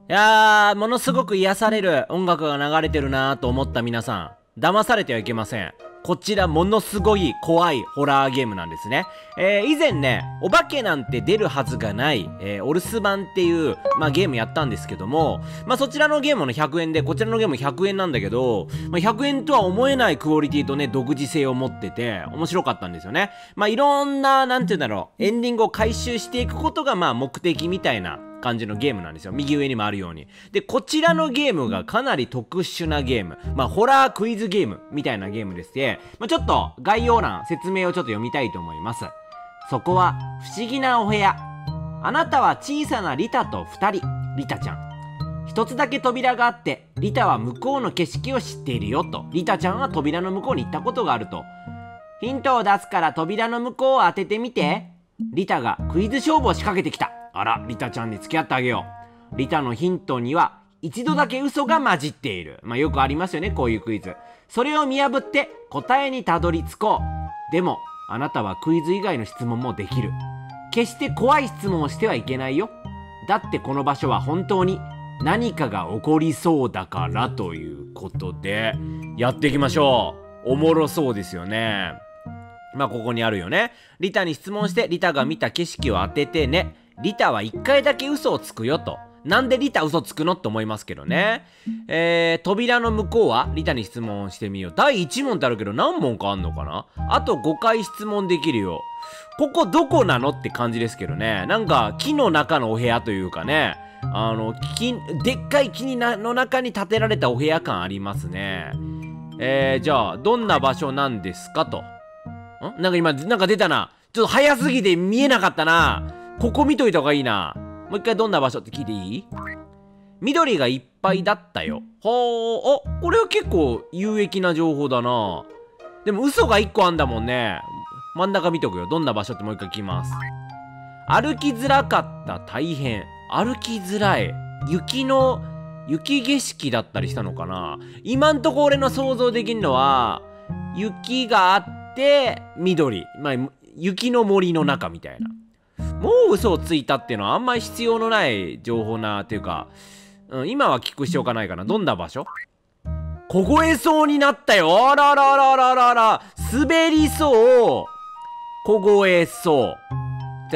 いやー、ものすごく癒される音楽が流れてるなーと思った皆さん、騙されてはいけません。こちらものすごい怖いホラーゲームなんですね。以前ね、お化けなんて出るはずがない、お留守番っていう、ゲームやったんですけども、そちらのゲームの100円で、こちらのゲーム100円なんだけど、100円とは思えないクオリティとね、独自性を持ってて、面白かったんですよね。いろんな、なんて言うんだろう、エンディングを回収していくことが、目的みたいな感じのゲームなんですよ。右上にもあるように。で、こちらのゲームがかなり特殊なゲーム。ホラークイズゲームみたいなゲームでして、ちょっと概要欄、説明をちょっと読みたいと思います。そこは不思議なお部屋。あなたは小さなリタと2人。リタちゃん。一つだけ扉があって、リタは向こうの景色を知っているよと。リタちゃんは扉の向こうに行ったことがあると。ヒントを出すから扉の向こうを当ててみて。リタがクイズ勝負を仕掛けてきた。あら、リタちゃんに付き合ってあげよう。リタのヒントには一度だけ嘘が混じっている。よくありますよね、こういうクイズ。それを見破って答えにたどり着こう。でもあなたはクイズ以外の質問もできる。決して怖い質問をしてはいけないよ。だってこの場所は本当に何かが起こりそうだからということでやっていきましょう。おもろそうですよね。ここにあるよね。リタに質問してリタが見た景色を当ててね。リタは1回だけ嘘をつくよと。なんでリタ嘘つくのって思いますけどね。扉の向こうはリタに質問してみよう。第1問ってあるけど何問かあんのかな。あと5回質問できるよ。ここどこなのって感じですけどね。なんか木の中のお部屋というかね。でっかい木の中に建てられたお部屋感ありますね。じゃあどんな場所なんですかと。なんか今なんか出たな。ちょっと早すぎて見えなかったな。ここ見といた方がいいな。もう一回どんな場所って聞いていい？緑がいっぱいだったよ。ほー、これは結構有益な情報だな。でも嘘が1個あんだもんね。真ん中見とくよ。どんな場所ってもう一回聞きます。歩きづらかった、大変。歩きづらい。雪景色だったりしたのかな。今んとこ俺の想像できるのは、雪があって緑。雪の森の中みたいな。もう嘘をついたっていうのはあんまり必要のない情報なっていうか、今は聞く必要がないかな。どんな場所？凍えそうになったよ。あらららららら。滑りそう。凍えそう。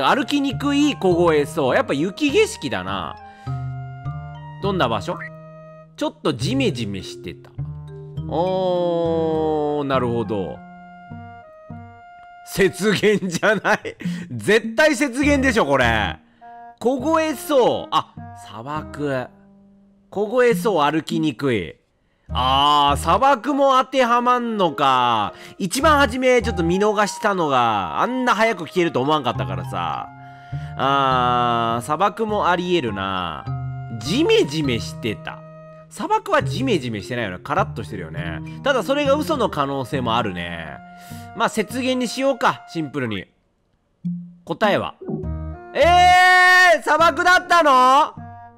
歩きにくい凍えそう。やっぱ雪景色だな。どんな場所？ちょっとジメジメしてた。なるほど。雪原じゃない。絶対雪原でしょこれ。凍えそう。あ、砂漠。凍えそう、歩きにくい。砂漠も当てはまんのか。一番初めちょっと見逃したのがあんな早く消えると思わんかったからさ。砂漠もありえるな。ジメジメしてた。砂漠はジメジメしてないよね。カラッとしてるよね。ただそれが嘘の可能性もあるね。雪原にしようか、シンプルに。答えは砂漠だったの？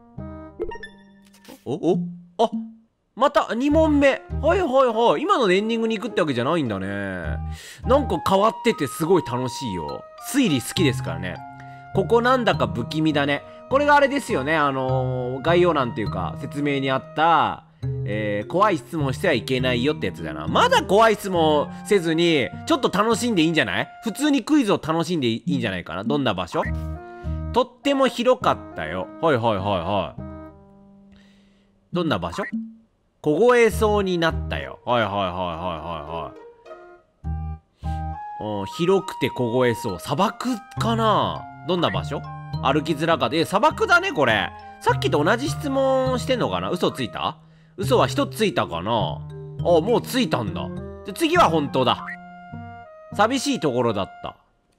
あ、また2問目。はいはいはい。今のでエンディングに行くってわけじゃないんだね。なんか変わっててすごい楽しいよ。推理好きですからね。ここなんだか不気味だね。これがあれですよね。概要欄っていうか説明にあった怖い質問してはいけないよってやつだな。まだ怖い質問せずにちょっと楽しんでいいんじゃない？普通にクイズを楽しんでいいんじゃないかな。どんな場所？とっても広かったよ。はいはいはいはい。どんな場所？凍えそうになったよ。はいはいはいはいはいはい。広くて凍えそう。砂漠かな？どんな場所？歩きづらかった。砂漠だねこれ。さっきと同じ質問してんのかな？嘘ついた？嘘は一つついたかな。もうついたんだ。で次は本当だ。寂しいところだった。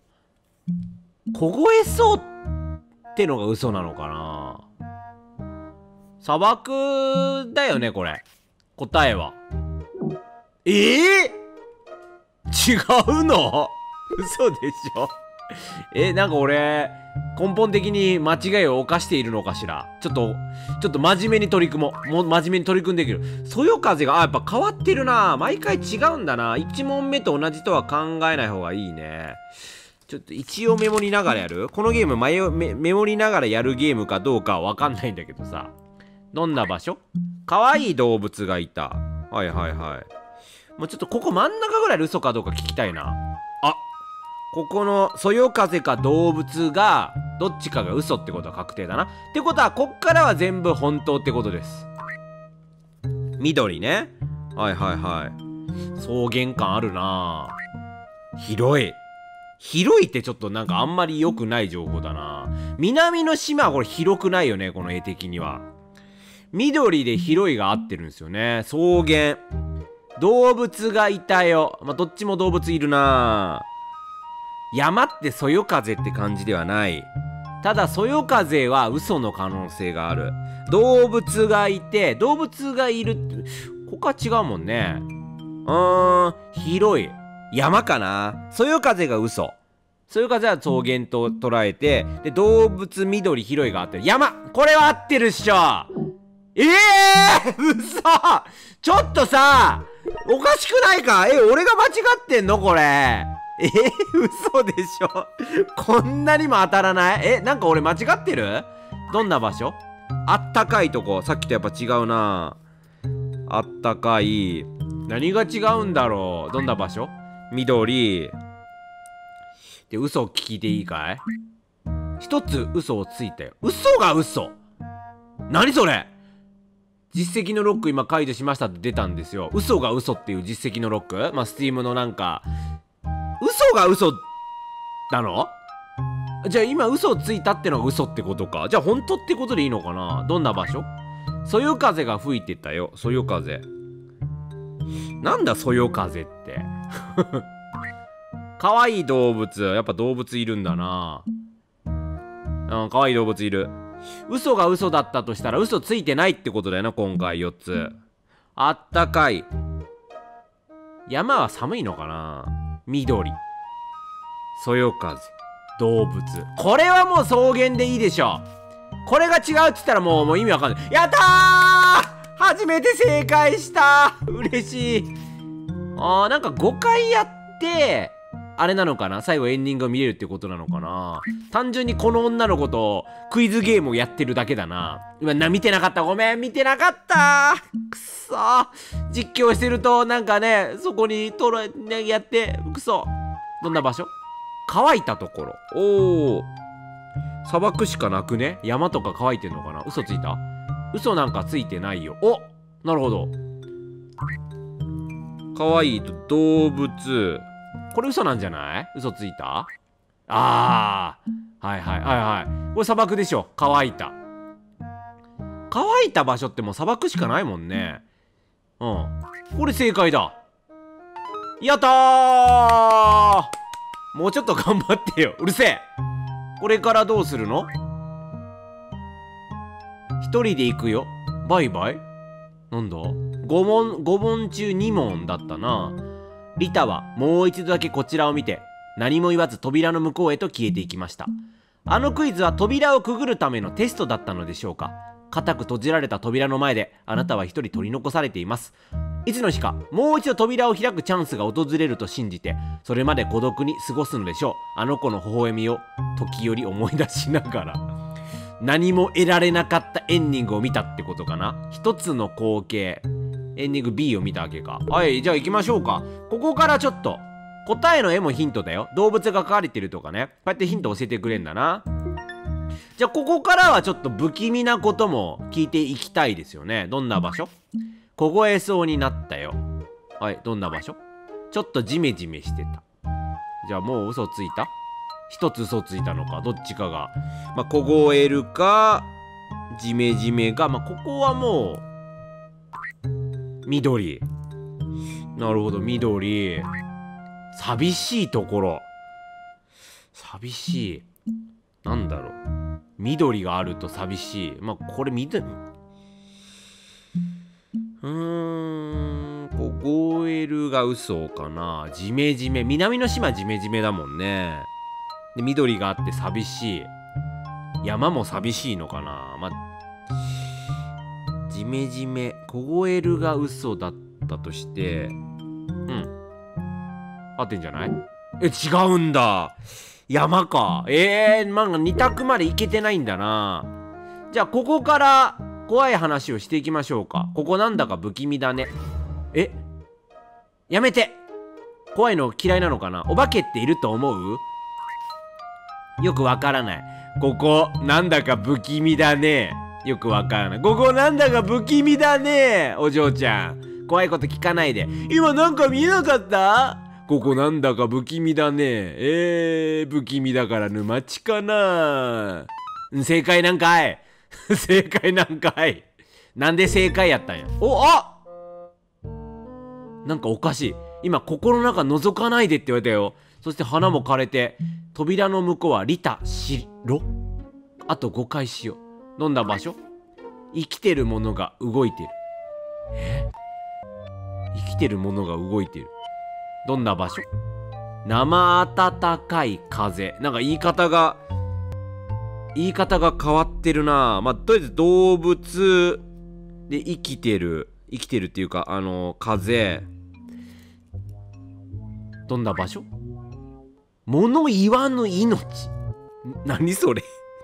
凍えそうってのが嘘なのかな。砂漠だよねこれ。答えは違うの？嘘でしょ。なんか俺根本的に間違いを犯しているのかしら。ちょっと真面目に取り組もう。もう真面目に取り組んでいける。そよ風がやっぱ変わってるな。毎回違うんだな。1問目と同じとは考えない方がいいね。ちょっと一応メモりながらやる。このゲームメモりながらやるゲームかどうかは分かんないんだけどさ。 どんな場所？かわいい動物がいた。はいはいはい。もうちょっとここ真ん中ぐらいで嘘かどうか聞きたいな。あ、ここのそよ風か動物がどっちかが嘘ってことは確定だな。ってことはこっからは全部本当ってことです。緑ね。はいはいはい。草原感あるな。広い。広いってちょっとなんかあんまり良くない情報だな。南の島はこれ広くないよね、この絵的には。緑で広いが合ってるんですよね。草原。動物がいたよ。まあ、どっちも動物いるな。山ってそよ風って感じではない。ただそよ風は嘘の可能性がある。動物がいて、動物がいるって、他違うもんね。広い。山かな。そよ風が嘘。そよ風は草原と捉えて、で、動物緑広いが合ってる。山、これは合ってるっしょ。嘘。ちょっとさ、おかしくないか？俺が間違ってんのこれ。嘘でしょ。こんなにも当たらない？なんか俺間違ってる？どんな場所？あったかいとこ。さっきとやっぱ違うな。あったかい。何が違うんだろう？どんな場所？緑。で、嘘を聞いていいかい？一つ嘘をついたよ。嘘が嘘。何それ？実績のロック今解除しましたって出たんですよ。嘘が嘘っていう実績のロック？まあ、スティームのなんか、嘘が嘘なの？じゃあ今嘘をついたってのが嘘ってことか。じゃあ本当ってことでいいのかな？どんな場所？そよ風が吹いてたよ。そよ風。なんだそよ風って。かわいい動物。やっぱ動物いるんだな。かわいい動物いる。嘘が嘘だったとしたら嘘ついてないってことだよな、今回4つ。あったかい。山は寒いのかな。緑。そよ風。動物。これはもう草原でいいでしょ。これが違うって言ったらもう意味わかんない。やったー！初めて正解した。嬉しい。なんか5回やってあれなのかな、最後エンディングを見れるってことなのかな。単純にこの女の子とクイズゲームをやってるだけだな。今見てなかった。ごめん、見てなかった。くそー。実況してるとなんかね、そこにやってくそ。どんな場所？乾いたところ。おー、砂漠しかなくね。山とか乾いてんのかな。嘘ついた？嘘なんかついてないよ。お、なるほど。かわいい動物。これ嘘なんじゃない？嘘ついた？はいはいはいはい。これ砂漠でしょ。乾いた。乾いた場所ってもう砂漠しかないもんね。うん。これ正解だ。やったー！もうちょっと頑張ってよ。うるせえ。これからどうするの？一人で行くよ。バイバイ？なんだ？ 5 問中2問だったな。リタはもう一度だけこちらを見て、何も言わず扉の向こうへと消えていきました。あのクイズは扉をくぐるためのテストだったのでしょうか。固く閉じられた扉の前であなたは一人取り残されています。いつの日かもう一度扉を開くチャンスが訪れると信じて、それまで孤独に過ごすのでしょう。あの子の微笑みを時折思い出しながら。何も得られなかったエンディングを見たってことかな。一つの光景。エンディング B を見たわけか。はい、じゃあ行きましょうか。ここからちょっと答えの絵もヒントだよ。動物が描かれてるとかね。こうやってヒント教えてくれんだな。じゃあここからはちょっと不気味なことも聞いていきたいですよね。どんな場所？凍えそうになったよ。はい、どんな場所？ちょっとジメジメしてた。じゃあもう嘘ついた？一つ嘘ついたのか、どっちかが。まあ、凍えるか、ジメジメか。まあ、ここはもう、緑。なるほど、緑。寂しいところ。寂しい。なんだろう。緑があると寂しい。まあ、これ緑。凍えるが嘘かな。ジメジメ。南の島ジメジメだもんね。で、緑があって寂しい。山も寂しいのかな。まあ、ジメジメ。凍えるが嘘だったとして、合ってんじゃない？違うんだ。山か。まあ、2択までいけてないんだな。じゃあ、ここから怖い話をしていきましょうか。ここなんだか不気味だね。やめて。怖いの嫌いなのかな。お化けっていると思う？よくわからない。ここなんだか不気味だね。よくわからない。ここなんだか不気味だね。お嬢ちゃん、怖いこと聞かないで。今なんか見えなかった？ここなんだか不気味だね。不気味だから沼地かな。正解なんかい。正解なんかい。なんで正解やったんや。なんかおかしい。今心の中覗かないでって言われたよ。そして花も枯れて、扉の向こうはリタしろ。あと5回しよう。どんな場所？生きてるものが動いてる。生きてるものが動いてる。どんな場所？生暖かい風。なんか言い方が変わってるな。まあ、とりあえず動物で生きてるっていうか、風。どんな場所？物言わぬ命。何それ。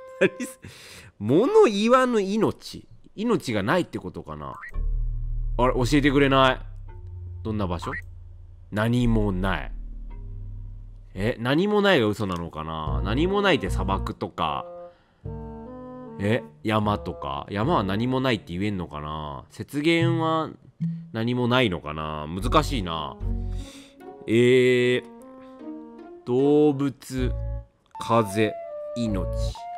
物言わぬ命。命がないってことかな。あれ、教えてくれない。どんな場所？何もない。何もないが嘘なのかな。何もないって砂漠とか、山とか。山は何もないって言えんのかな。雪原は何もないのかな。難しいな。動物、風、命。動物、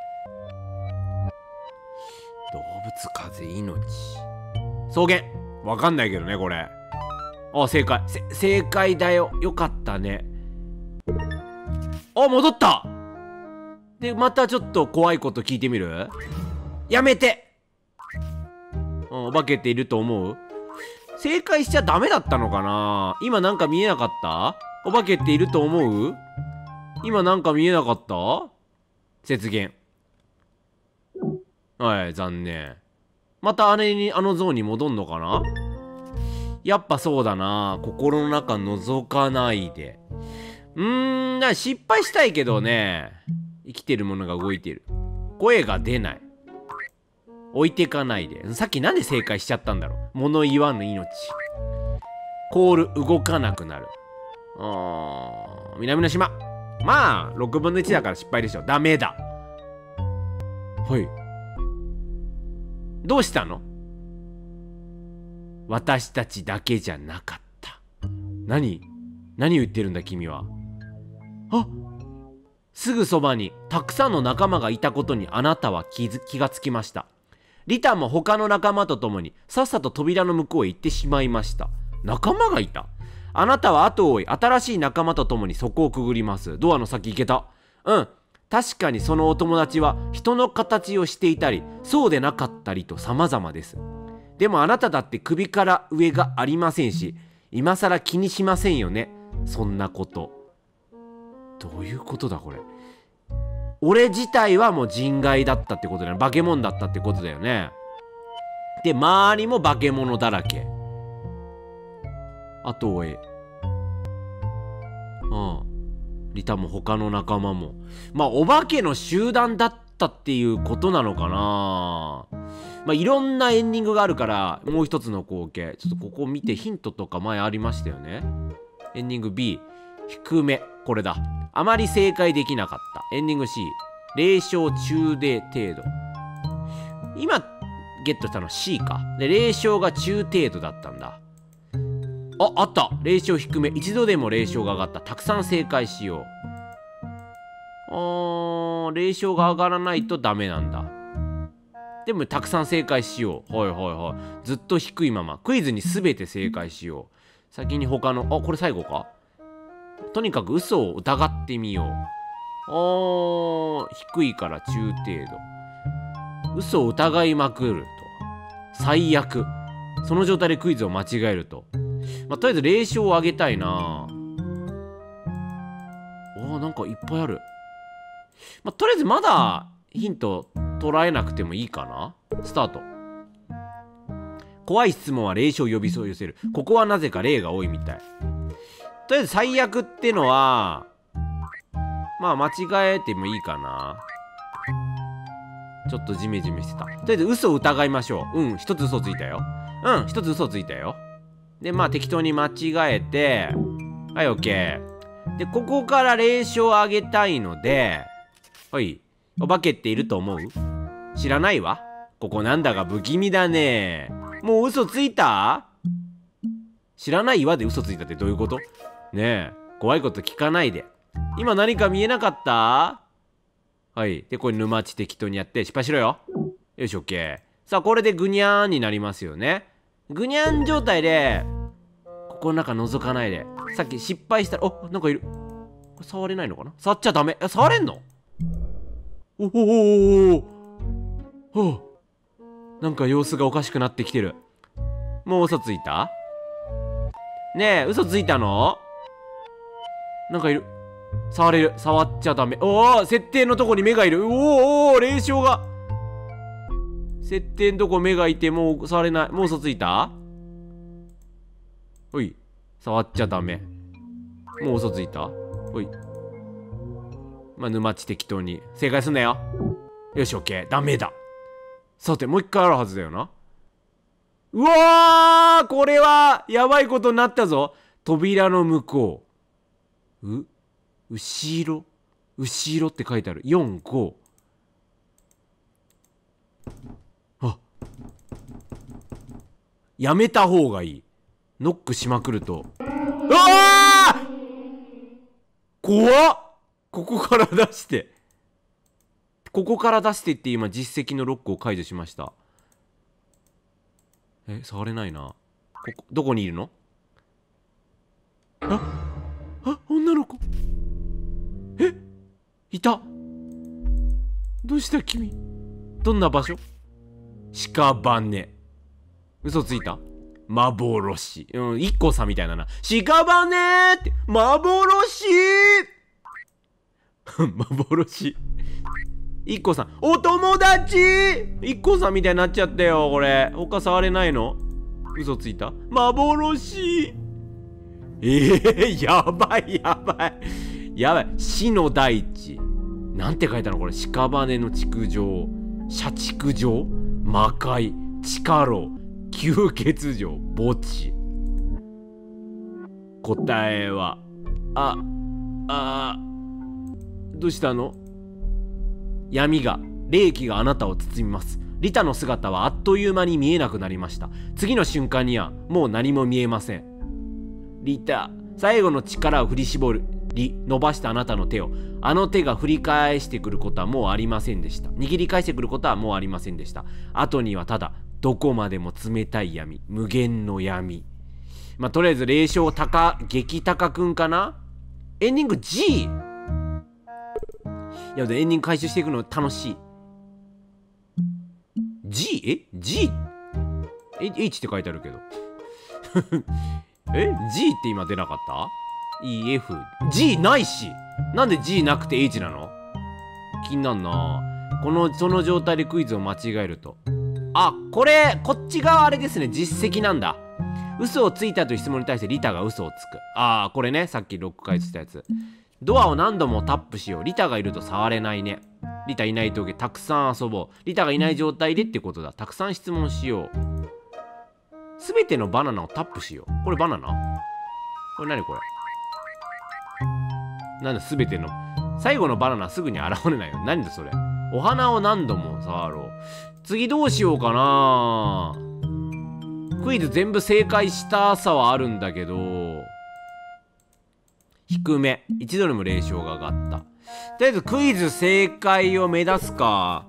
風、命。草原。わかんないけどね、これ。あ、正解。正解だよ。よかったね。あ、戻った。で、またちょっと怖いこと聞いてみる？やめて。お化けっていると思う？正解しちゃダメだったのかな。今なんか見えなかった？お化けっていると思う？今なんか見えなかった？雪原。はい、残念。またあのゾーンに戻んのかな。やっぱそうだな。心の中覗かないで。失敗したいけどね。生きてるものが動いてる。声が出ない。置いてかないで。さっきなんで正解しちゃったんだろう。物言わぬ命。コール動かなくなる。南の島。まあ6分の1だから失敗でしょ。ダメだ。はい。どうしたの？私たちだけじゃなかった。何言ってるんだ君は。すぐそばにたくさんの仲間がいたことにあなたは気がつきました。リタも他の仲間と共にさっさと扉の向こうへ行ってしまいました。仲間がいた。あなたは後を追い新しい仲間と共にそこをくぐります。ドアの先行けた。確かにそのお友達は人の形をしていたりそうでなかったりと様々です。でもあなただって首から上がありませんし、今更気にしませんよね、そんなこと。どういうことだこれ。俺自体はもう人外だったってことだよね。化け物だったってことだよね。で周りも化け物だらけ。あと追え。リタも他の仲間もまあお化けの集団だったっていうことなのかな。まあいろんなエンディングがあるからもう一つの光景ちょっとここ見て。ヒントとか前ありましたよね。エンディング B 低め。これだ。あまり正解できなかった。エンディング C 0勝中で程度。今ゲットしたの C か。で0勝が中程度だったんだ。あった。0勝低め。一度でも0勝が上がった。たくさん正解しよう。0勝が上がらないとダメなんだ。でもたくさん正解しよう。ずっと低いままクイズに全て正解しよう。先に他のこれ最後か。とにかく嘘を疑ってみよう。低いから中程度。嘘を疑いまくると最悪。その状態でクイズを間違えると。とりあえず0勝を上げたいな。なんかいっぱいある。とりあえずまだヒント捉えなくてもいいかな。スタート。怖い質問は0勝を呼び寄せる。ここはなぜか0が多いみたい。とりあえず最悪ってのはまあ間違えてもいいかな。 ちょっとジメジメしてた。とりあえず嘘を疑いましょう。一つ嘘ついたよ。一つ嘘ついたよ。で、まあ適当に間違えて、はい、オッケー。で、ここから0勝上げたいので、はい、お化けっていると思う？知らないわ。ここなんだか不気味だね。もう嘘ついた？知らないわで嘘ついたってどういうこと？ねえ、怖いこと聞かないで。今何か見えなかった？はい。で、これ沼地適当にやって失敗しろよ。よし、オッケー。さあ、これでグニャーンになりますよね。グニャン状態で、ここの中覗かないで。さっき失敗したら、なんかいる。これ触れないのかな？触っちゃダメ。触れんの？おおお、なんか様子がおかしくなってきてる。もう嘘ついた？ねえ、嘘ついたの？なんかいる。触れる。触っちゃダメ。設定のとこに目がいる。霊障が。設定のとこ目がいてもう触れない。もう嘘ついた？おい。触っちゃダメ。もう嘘ついた？おい。まあ、沼地適当に。正解すんなよ。よし、オッケー。ダメだ。さて、もう一回あるはずだよな。うわー！これは、やばいことになったぞ。扉の向こう。後ろって書いてある。4、5。やめた方がいい。ノックしまくると。怖っ！ここから出して。って今実績のロックを解除しました。触れないな。どこにいるの？女の子。いた。どうした君？どんな場所？屍。嘘ついた？幻。IKKOさんみたいだな。屍って、幻幻。IKKOさん、お友達！ IKKOさんみたいになっちゃったよ、これ。他触れないの？嘘ついた？幻。やばい。死の大地。なんて書いたのこれ。屍の築城。社畜城。魔界。地下牢。吸血城。墓地。答えは、どうしたの？闇が、霊気があなたを包みます。リタの姿はあっという間に見えなくなりました。次の瞬間にはもう何も見えません。リタ、最後の力を振り絞り伸ばしたあなたの手を、あの手が振り返してくることはもうありませんでした。握り返してくることはもうありませんでした。後にはただどこまでも冷たい闇、無限の闇。まあ、とりあえず霊障激高くんかな。エンディング G。 いや、エンディング回収していくの楽しい。 G？ G？ H って書いてあるけどG って今出なかった？ EF。G ないし。なんで G なくて H なの？気になんな。その状態でクイズを間違えると。こっち側あれですね。実績なんだ。嘘をついたという質問に対してリタが嘘をつく。これね。さっき6回したやつ。ドアを何度もタップしよう。リタがいると触れないね。リタいない時たくさん遊ぼう。リタがいない状態でってことだ。たくさん質問しよう。すべてのバナナをタップしよう。これバナナ？これ何これ？なんだすべての。最後のバナナすぐに現れないよ。何だそれ。お花を何度も触ろう。次どうしようかな。クイズ全部正解したさはあるんだけど、低め。一度でも霊障が上がった。とりあえずクイズ正解を目指すか。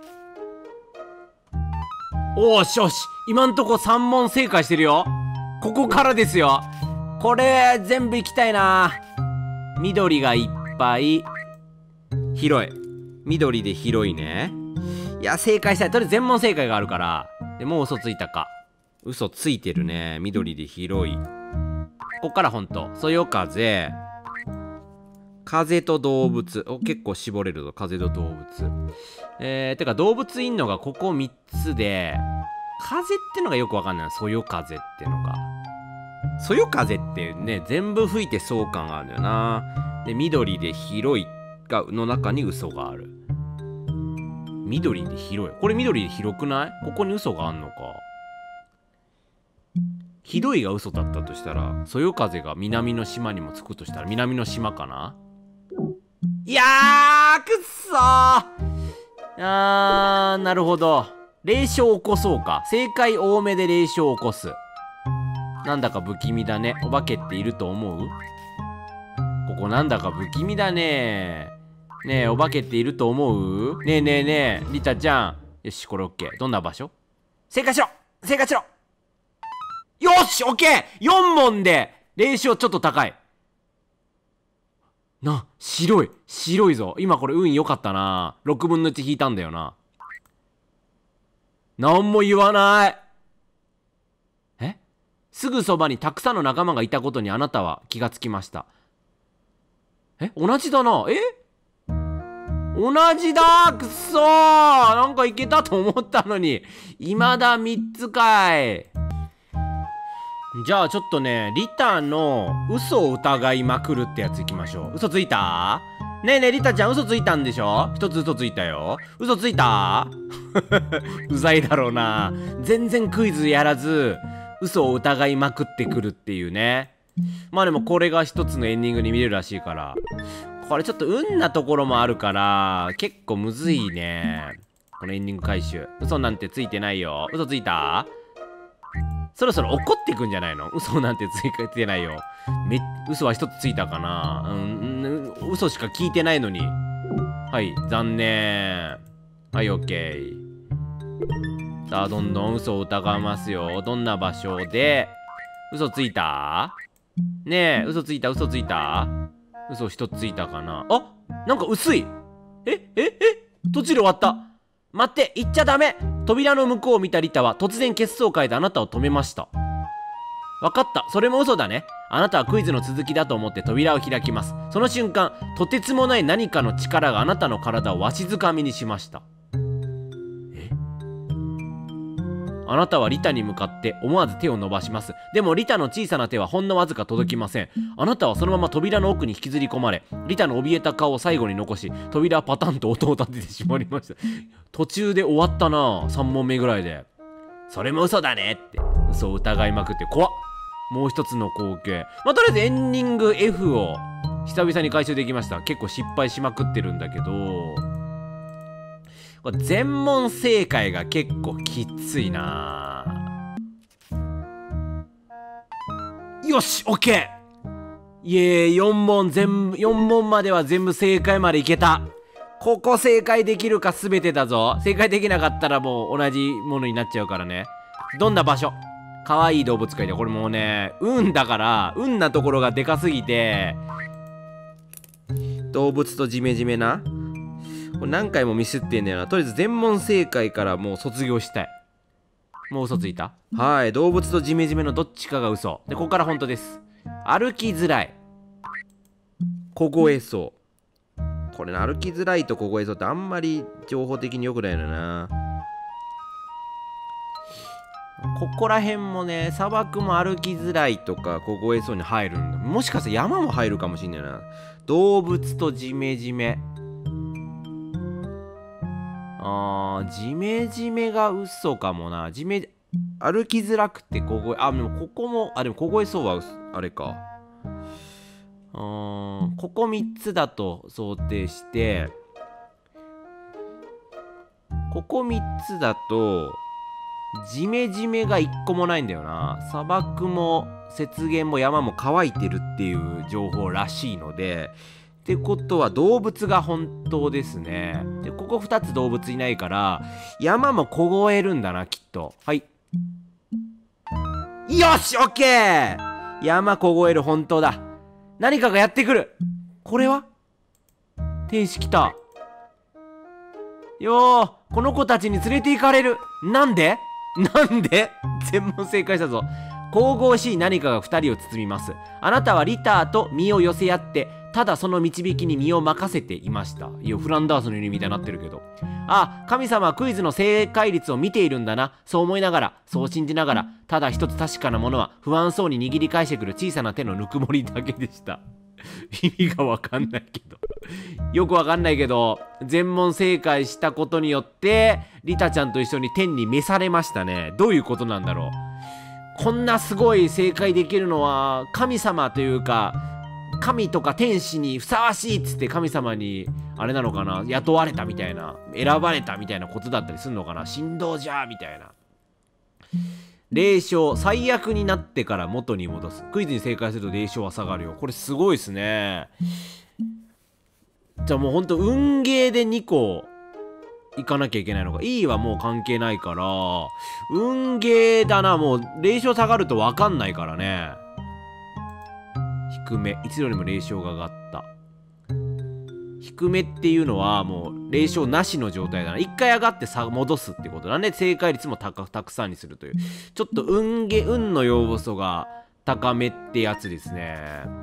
おしよし。今んとこ3問正解してるよ。ここからですよ。これ全部いきたいな。緑がいっぱい。広い。緑で広いね。いや、正解したい。とりあえず全問正解があるから。でもう嘘ついたか。嘘ついてるね。緑で広い。こっからほんと。そよ風。風と動物。結構絞れるぞ。風と動物。てか動物いんのがここ3つで、風ってのがよくわかんない。そよ風ってのが。そよ風ってね、全部吹いてそう感があるんだよな。で、緑で広いの中に嘘がある。 緑で広い。これ緑で広くない？ここに嘘があんのか。ひどいが嘘だったとしたら、そよ風が南の島にもつくとしたら南の島かな。いやー、くっそー。なるほど。0勝起こそうか。正解多めで0勝起こす。なんだか不気味だね。お化けっていると思う？ここなんだか不気味だね。ねえ、お化けっていると思う？ねえねえねえ、リタちゃん。よし、これオッケー。どんな場所？正解しろ！正解しろ！よし、オッケー！ 4 問で0勝ちょっと高い。白いぞ。今これ運良かったな。6分の1引いたんだよな。なんも言わない。すぐそばにたくさんの仲間がいたことにあなたは気がつきました。同じだな。同じだ。くっそー。なんかいけたと思ったのに。未だ3つかい。じゃあちょっとね、リタの嘘を疑いまくるってやついきましょう。嘘ついた？ねえねえ、リタちゃん嘘ついたんでしょ？一つ嘘ついたよ。嘘ついた？うざいだろうな。全然クイズやらず、嘘を疑いまくってくるっていうね。まあでもこれが一つのエンディングに見れるらしいから。これちょっと運なところもあるから、結構むずいね。このエンディング回収。嘘なんてついてないよ。嘘ついた？そろそろ怒ってくんじゃないの？嘘なんてついてないよ。嘘は一つついたかな。嘘しか聞いてないのに。はい、残念。はい、オッケー。さあ、どんどん嘘を疑いますよ。どんな場所で嘘ついた？ねえ、嘘ついた？嘘一つついたかな。あ、なんか薄い。途中で終わった。待って、行っちゃダメ。扉の向こうを見たリタは突然血相を変えてあなたを止めました。わかった。それも嘘だね。あなたはクイズの続きだと思って扉を開きます。その瞬間、とてつもない何かの力があなたの体をわしづかみにしました。あなたはリタに向かって思わず手を伸ばします。でもリタの小さな手はほんのわずか届きません。あなたはそのまま扉の奥に引きずり込まれ、リタの怯えた顔を最後に残し、扉はパタンと音を立ててしまいました。途中で終わったな。3問目ぐらいで。それも嘘だねって嘘を疑いまくって怖っ。もう一つの光景。まあ、とりあえずエンディング F を久々に回収できました。結構失敗しまくってるんだけど、これ全問正解が結構きついな。よし、オッケー。イエーイ、4問までは全部正解までいけた。ここ正解できるか全てだぞ。正解できなかったらもう同じものになっちゃうからね。どんな場所？可愛い動物界で、これもうね、運だから、運なところがでかすぎて、動物とジメジメな。これ何回もミスってんだよな。とりあえず全問正解からもう卒業したい。もう嘘ついた？はい、動物とジメジメのどっちかが嘘で、ここから本当です。歩きづらい、凍えそう。これね、歩きづらいと凍えそうってあんまり情報的に良くないのよな。ここら辺もね、砂漠も歩きづらいとか凍えそうに入るんだ。もしかしたら山も入るかもしんないな。動物とジメジメ、ジメジメが嘘かもな。歩きづらくて凍え、でもここも、でも凍えそうはあれか。ここ3つだと想定して、ここ3つだとジメジメが1個もないんだよな。砂漠も雪原も山も乾いてるっていう情報らしいので、ってことは動物が本当ですね。で、ここ2つ動物いないから山も凍えるんだな、きっと。はい、よし、オッケー。山凍える、本当だ。何かがやってくる。これは天使来たよー。この子たちに連れて行かれる。なんで全問正解したぞ。神々しい何かが2人を包みます。あなたはリターと身を寄せ合って、ただその導きに身を任せていました。いや、フランダースの犬みたいになってるけど。神様はクイズの正解率を見ているんだな。そう思いながら、そう信じながら、ただ一つ確かなものは不安そうに握り返してくる小さな手のぬくもりだけでした。 意味がわかんないけどよくわかんないけど、全問正解したことによってリタちゃんと一緒に天に召されましたね。どういうことなんだろう。こんなすごい正解できるのは神様というか、神とか天使にふさわしいっつって神様にあれなのかな、雇われたみたいな、選ばれたみたいなことだったりするのかな。神道じゃみたいな。霊障、最悪になってから元に戻す。クイズに正解すると霊障は下がるよ。これすごいっすね。じゃあもうほんと運ゲーで2個行かなきゃいけないのか。いいはもう関係ないから、運ゲーだな。もう霊障下がると分かんないからね。低め、一度よりも霊障が上がった。低めっていうのはもう霊障なしの状態だな。一回上がって戻すってことだね。正解率もたくさんにするという、ちょっと運の要素が高めってやつですね。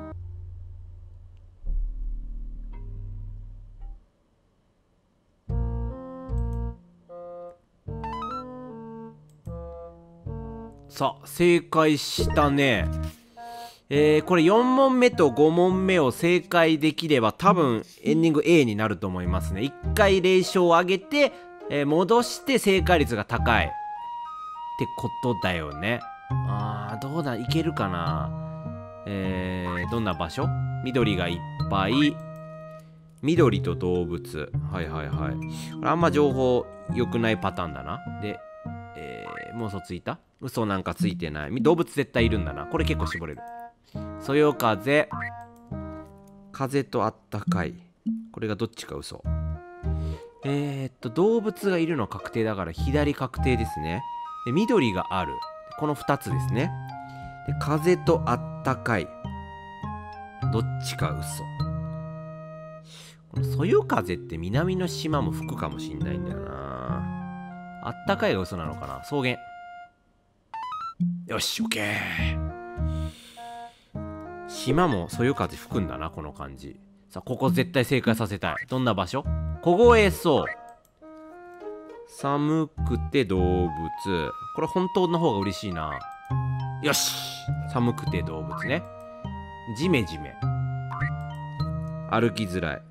さあ正解したね。これ4問目と5問目を正解できれば多分エンディング A になると思いますね。1回霊障を上げて、戻して正解率が高いってことだよね。どうだ、いけるかな。どんな場所？緑がいっぱい。緑と動物。はいはいはい。これあんま情報良くないパターンだな。で、もう嘘ついた？嘘なんかついてない。動物絶対いるんだな。これ結構絞れる。そよ風、風とあったかい。これがどっちか嘘。動物がいるのは確定だから左確定ですね。で、緑がある。この2つですね。で、風とあったかい。どっちか嘘。このそよ風って南の島も吹くかもしんないんだよな。あったかいが嘘なのかな。草原。よし、オッケー。島もそよ風吹くんだな、この感じ。さあ、ここ絶対正解させたい。どんな場所？凍えそう。寒くて動物。これ本当の方が嬉しいな。よし、寒くて動物ね。ジメジメ。歩きづらい。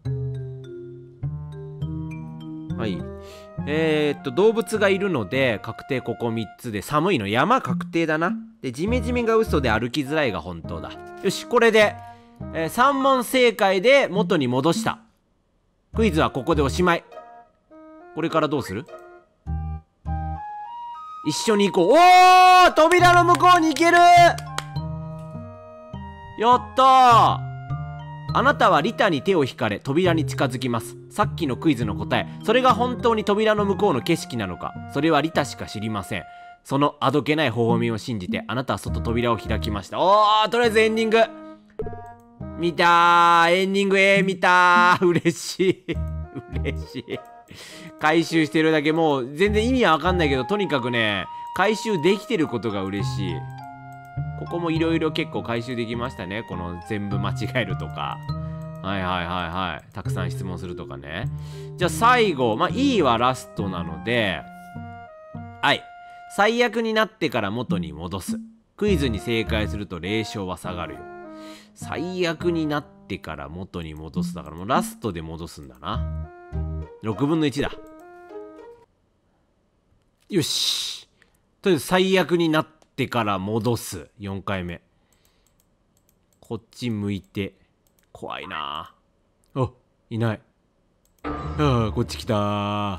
はい。動物がいるので確定ここ3つで、寒いの山確定だな。で、ジメジメが嘘で歩きづらいが本当だ。よし、これで、3問正解で元に戻した。クイズはここでおしまい。これからどうする？一緒に行こう。おー、扉の向こうに行ける。やったー。あなたはリタに手を引かれ扉に近づきます。さっきのクイズの答え、それが本当に扉の向こうの景色なのか、それはリタしか知りません。そのあどけない微笑みを信じてあなたは外扉を開きました。おー、とりあえずエンディング見たー。エンディング A 見たー。嬉しい嬉しい。回収してるだけ、もう全然意味はわかんないけど、とにかくね回収できてることが嬉しい。ここもいろいろ結構回収できましたね。この全部間違えるとか、はいはいはいはい、たくさん質問するとかね。じゃあ最後、E はラストなので、はい、最悪になってから元に戻す。クイズに正解すると霊障は下がるよ。最悪になってから元に戻すだから、もうラストで戻すんだな。6分の1だ。よし、とりあえず最悪になってから戻す。4回目こっち向いて。怖いなあ。あ、いない。ああ、こっち来たー。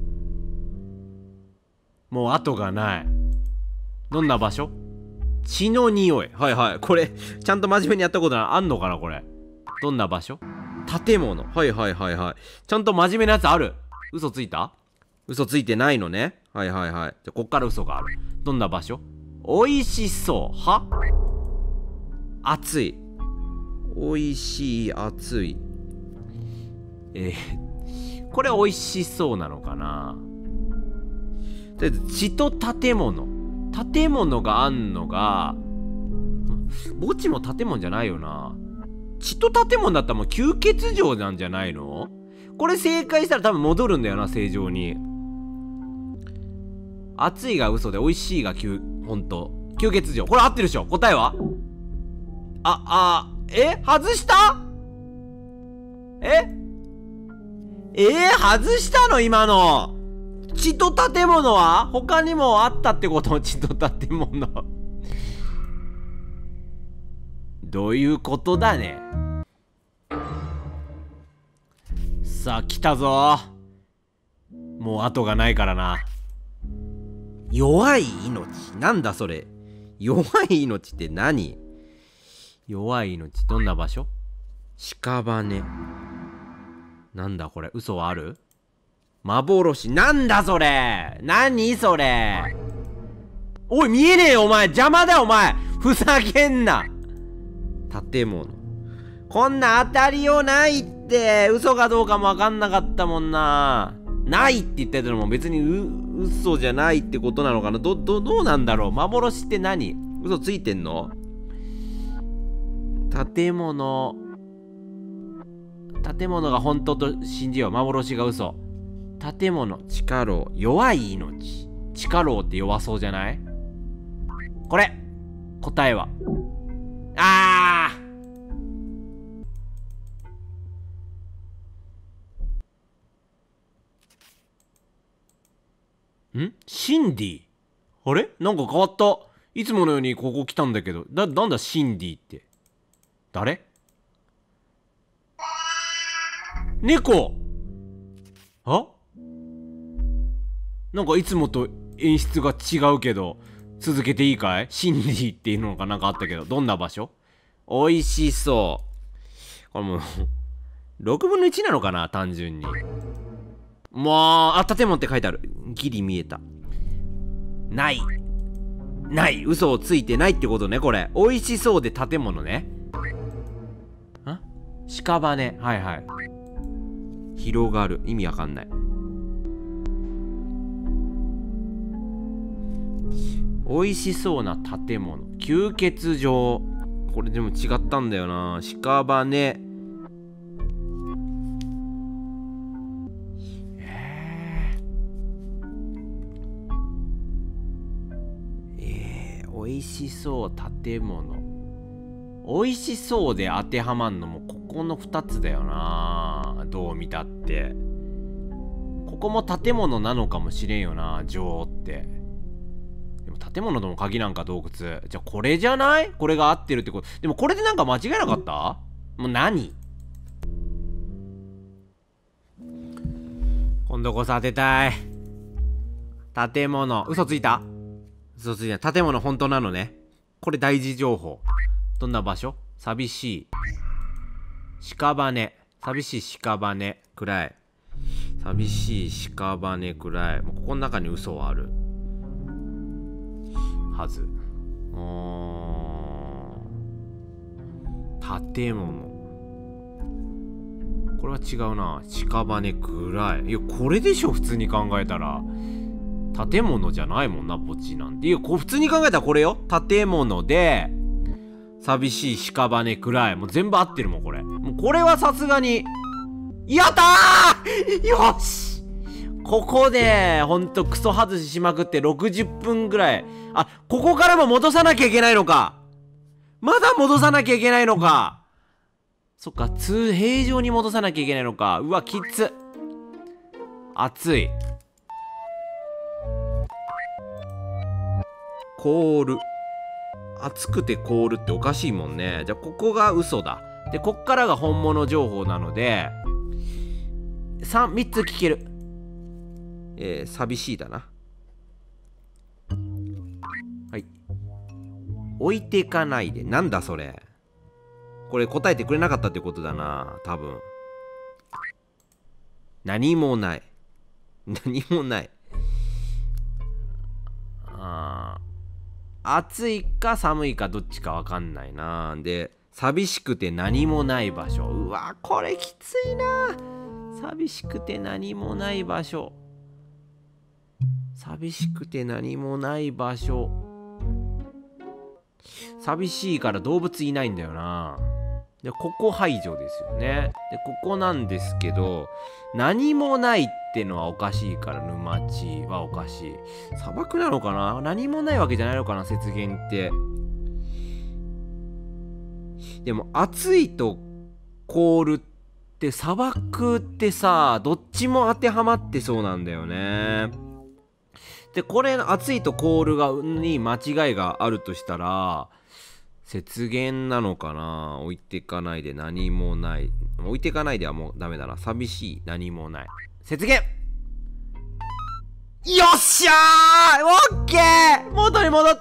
もう後がない。どんな場所？血の匂い。はいはい、これちゃんと真面目にやったことあんのかなこれ。どんな場所？建物。はいはいはいはい、ちゃんと真面目なやつある。嘘ついた？嘘ついてないのね。はいはいはい。じゃこっから嘘がある。どんな場所？おいしそう。は？熱い。おいしい、熱い。これおいしそうなのかな。とりあえず血と建物。建物があんのが、墓地も建物じゃないよな。血と建物だったらもう吸血場なんじゃないの？これ正解したら多分戻るんだよな、正常に。熱いが嘘で美味しいがほんと吸血場。これ合ってるでしょ。答えは外した？外したの今の。血と建物は他にもあったってこと？血と建物。どういうことだね。さあ来たぞ。もう後がないからな。弱い命なんだそれ。弱い命って何？弱い命どんな場所？屍。なんだこれ、嘘はある？幻。なんだそれ。何それ。おい見えねえよお前、邪魔だよお前、ふざけんな。建物。こんな当たりようないって。嘘かどうかもわかんなかったもんな。ないって言ってたのも別に嘘じゃないってことなのかな。どうなんだろう。幻って何？嘘ついてんの？建物が本当と信じよう。幻が嘘。建物。地下牢。弱い命。地下牢って弱そうじゃない？これ答えはシンディ。あれなんか変わった。いつものようにここ来たんだけど。なんだシンディって。誰？猫。なんかいつもと演出が違うけど、続けていいかい？シンディっていうのがなんかあったけど、どんな場所？おいしそう。これもう6分の1なのかな、単純に。もう建物って書いてある。ギリ見えた。ない嘘をついてないってことね。これ美味しそうで建物ね。屍。はいはい。広がる。意味わかんない。美味しそうな建物。吸血場。これでも違ったんだよな。屍。美味しそう建物。美味しそうで当てはまんのもここの2つだよな。どう見たってここも建物なのかもしれんよな、城って。でも建物とも限らんか、洞窟。じゃあこれじゃない？これが合ってるってこと。でもこれでなんか間違いなかった？もう何？今度こそ当てたい。建物。嘘ついた？嘘ついた。建物本当なのね。これ大事情報。どんな場所？寂しい屍。寂しい屍くらい。寂しい屍くらい。もうここの中に嘘はあるはず。建物。これは違うな。屍くらい。いやこれでしょ普通に考えたら。建物じゃないもんな、墓地なんて。いや普通に考えたらこれよ。建物で寂しい屍くらい。もう全部合ってるもんこれ。もうこれはさすがに。やったーよし。ここでほんとクソ外ししまくって60分ぐらい。ここからも戻さなきゃいけないのか。まだ戻さなきゃいけないのか。そっか、平常に戻さなきゃいけないのか。うわきつ。熱い。凍る。熱くて凍るっておかしいもんね。じゃあここが嘘だ。でこっからが本物情報なので3つ聞ける。寂しいだな。はい。置いてかないで。なんだそれ。これ答えてくれなかったってことだな多分。何もない。何もない。暑いか寒いかどっちかわかんないな。で寂しくて何もない場所。うわこれきついな。寂しくて何もない場所。寂しくて何もない場所。寂しいから動物いないんだよな。でここ排除ですよね。でここなんですけど何もないってのはおかしいから、沼地はおかしい。砂漠なのかな。何もないわけじゃないのかな、雪原って。 でも暑いと凍るって砂漠ってさ、どっちも当てはまってそうなんだよね。でこれ暑いと凍るに間違いがあるとしたら雪原なのかな。置いてかないで何もない。置いてかないではもうダメだな。寂しい何もない。雪原。よっしゃー、オッケー、元に戻った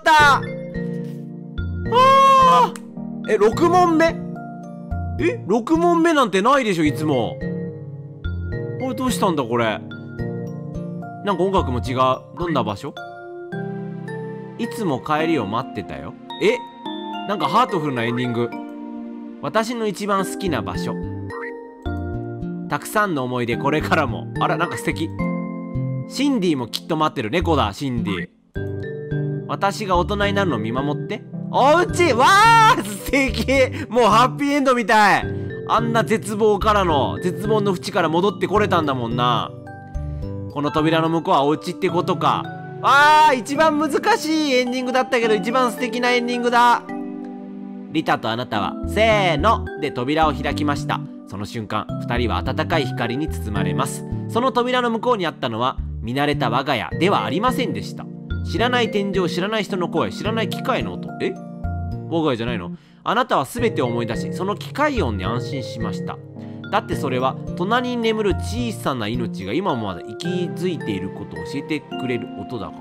。6問目6問目なんてないでしょいつも。これどうしたんだこれ。なんか音楽も違う。どんな場所？いつも帰りを待ってたよ。なんかハートフルなエンディング。私の一番好きな場所。たくさんの思い出これからも。あらなんか素敵。シンディもきっと待ってる。猫だシンディ。私が大人になるのを見守って。おうちわー素敵。もうハッピーエンドみたい。あんな絶望の淵から戻ってこれたんだもんな。この扉の向こうはお家ってことか。一番難しいエンディングだったけど一番素敵なエンディングだ。リタとあなたはせーので扉を開きました。その瞬間2人は暖かい光に包まれます。その扉の向こうにあったのは見慣れた我が家ではありませんでした。知らない天井、知らない人の声、知らない機械の音。我が家じゃないの？あなたは全て思い出し、その機械音に安心しました。だってそれは隣に眠る小さな命が今もまだ息づいていることを教えてくれる音だから。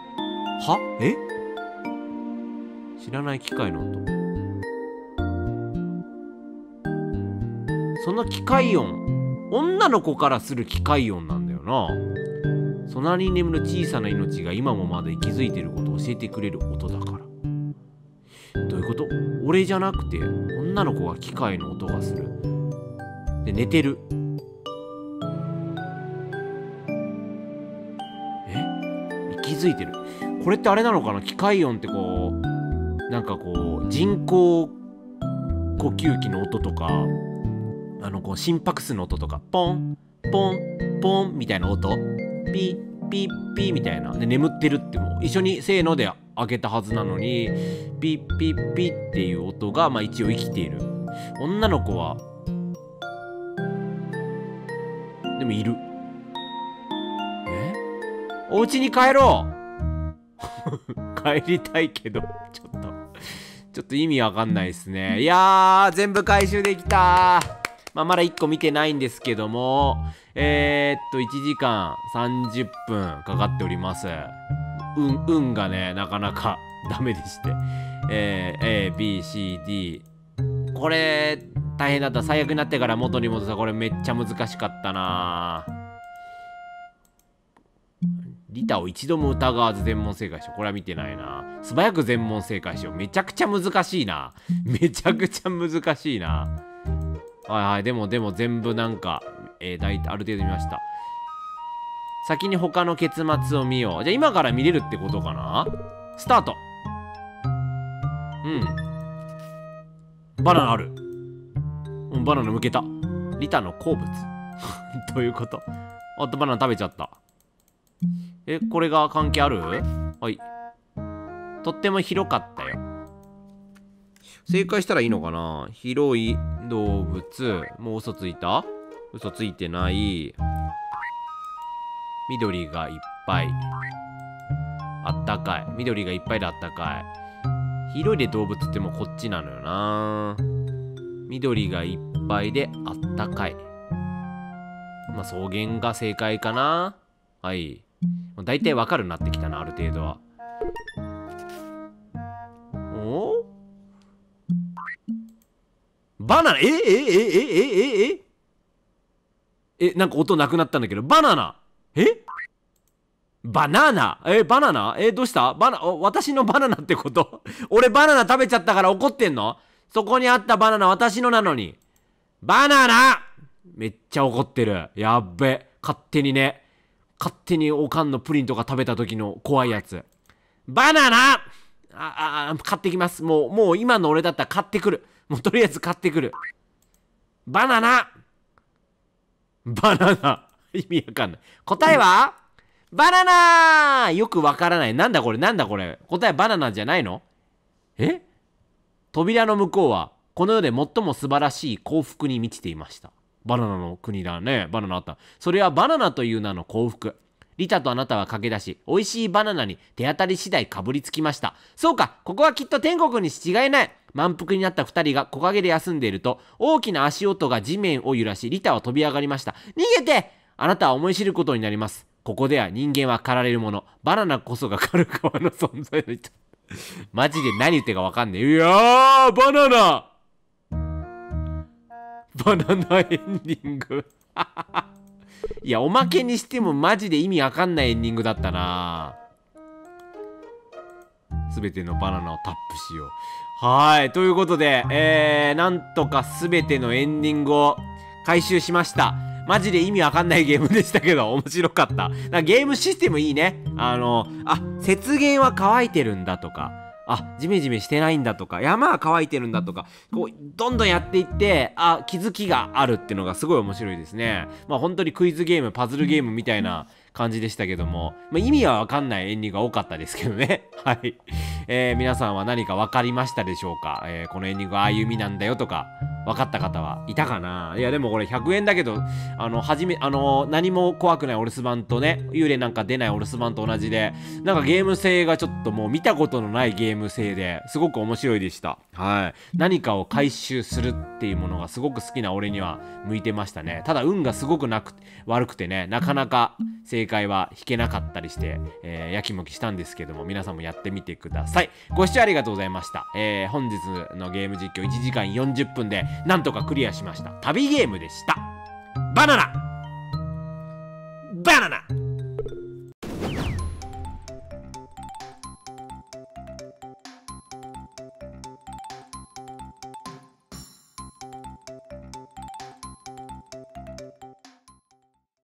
知らない機械の音。その機械音、女の子からする機械音なんだよな。隣に眠る小さな命が今もまだ息づいていることを教えてくれる音だから。どういうこと？俺じゃなくて女の子が機械の音がする。で寝てる。息づいてる。これってあれなのかな。機械音ってこうなんかこう人工呼吸器の音とかこう心拍数の音とかポンポンポンみたいな音、ピッピッピーみたいなで眠ってるってもう一緒にせーので開けたはずなのにピッピッピッっていう音が一応生きている。女の子はでもいる。お家に帰ろう帰りたいけどちょっと意味わかんないですね。いやー全部回収できた。まだ1個見てないんですけども1時間30分かかっております。運がねなかなかダメでして、ABCD これ大変だった。最悪になってから元に戻った。これめっちゃ難しかったな。リタを一度も疑わず全問正解しよう。これは見てないな。素早く全問正解しよう。めちゃくちゃ難しいな。めちゃくちゃ難しいな。でも全部なんか、大体ある程度見ました。先に他の結末を見よう。じゃあ今から見れるってことかな。スタート。バナナある。バナナ剥けた。リタの好物どういうこと。バナナ食べちゃった。これが関係ある？はい。とっても広かったよ。正解したらいいのかな。広い動物。もう嘘ついた？嘘ついてない。緑がいっぱい。あったかい。緑がいっぱいであったかい。広いで動物ってもうこっちなのよな。緑がいっぱいであったかい。草原が正解かな。はい。だいたいわかるなってきたな、ある程度は。バナナ、なんか音なくなったんだけど、バナナ。バナナバナナどうした？私のバナナってこと俺バナナ食べちゃったから怒ってんの？そこにあったバナナ私のなのに。バナナめっちゃ怒ってる。やっべ。勝手におかんのプリンとか食べた時の怖いやつ。バナナ買ってきます。もう今の俺だったら買ってくる。もうとりあえず買ってくる。バナナ意味わかんない。答えはバナナよくわからない。なんだこれ答えバナナじゃないの？扉の向こうはこの世で最も素晴らしい幸福に満ちていました。バナナの国だね。バナナあった。それはバナナという名の幸福。リタとあなたは駆け出し、美味しいバナナに手当たり次第かぶりつきました。そうか、ここはきっと天国に違いない。満腹になった二人が木陰で休んでいると、大きな足音が地面を揺らし、リタは飛び上がりました。逃げて！あなたは思い知ることになります。ここでは人間は狩られるもの。バナナこそが狩る側の存在の人。マジで何言ってるかわかんねえ。いやー、バナナバナナエンディング。いや、おまけにしてもマジで意味わかんないエンディングだったな。すべてのバナナをタップしよう。はい。ということで、なんとかすべてのエンディングを回収しました。マジで意味わかんないゲームでしたけど、面白かった。ゲームシステムいいね。雪原は乾いてるんだとか、ジメジメしてないんだとか、山は乾いてるんだとか、こう、どんどんやっていって、気づきがあるっていうのがすごい面白いですね。本当にクイズゲーム、パズルゲームみたいな感じでしたけども、意味はわかんないエンディングが多かったですけどね。はい。皆さんは何かわかりましたでしょうか？このエンディングはああいう意味なんだよとか、分かった方はいたかな。いやでもこれ100円だけど、何も怖くないお留守番とね、幽霊なんか出ないお留守番と同じで、なんかゲーム性がちょっともう見たことのないゲーム性ですごく面白いでした。はい。何かを回収するっていうものがすごく好きな俺には向いてましたね。ただ運がすごく悪くてね、なかなか正解は引けなかったりして、やきもきしたんですけども、皆さんもやってみてください。ご視聴ありがとうございました。本日のゲーム実況1時間40分でなんとかクリアしました。旅ゲームでした。バナナ